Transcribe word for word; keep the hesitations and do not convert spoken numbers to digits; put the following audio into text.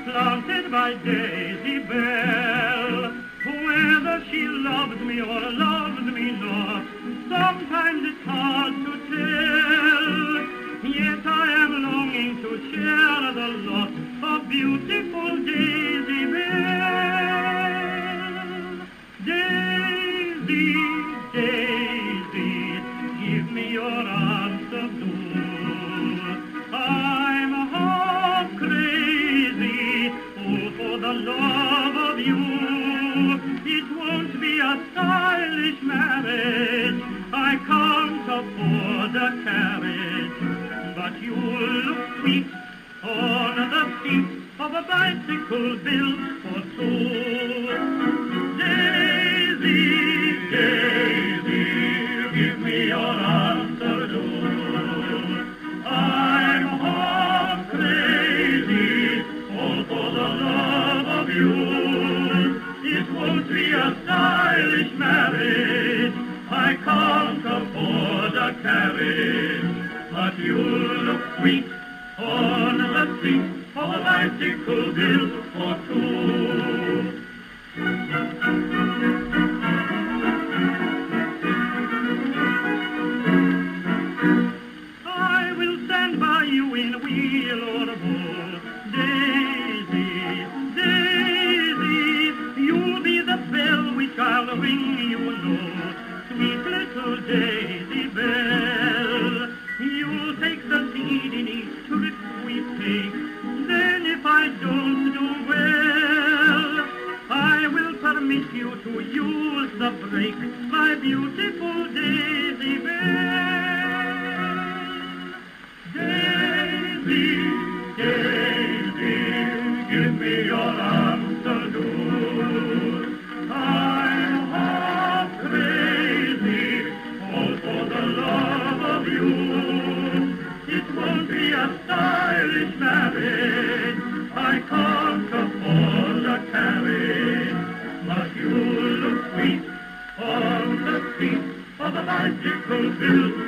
planted by Daisy Bell. Whether she loves me or loves me not, sometimes it's hard to tell. Yet I am longing to share the lot of beautiful Daisy Bell. Daisy, Daisy, give me your answer soon. I'm half crazy, oh, for the love of you. It won't be a stylish marriage, I can't afford a carriage, but you'll look sweet on the seat of a bicycle built for two. Daisy, Daisy, give me your answer, do. I'm half crazy, all for the love of you. It won't be a stylish marriage, I can't afford a carriage, but you'll look sweet on the seat of a bicycle built for two. I will stand by you in wheel or woe, Daisy, Daisy, you'll be the bell which I'll ring, you know, sweet little Daisy Bell. You'll take the lead in each trip we take, then if I don't do well, I will permit you to use the brake, my beautiful Daisy Bell. Daisy, Daisy, give me your answer, do. I'm half crazy, all for the love of you. It won't be a stylish marriage, I can't afford a carriage, but you'll look sweet on the seat of a bicycle built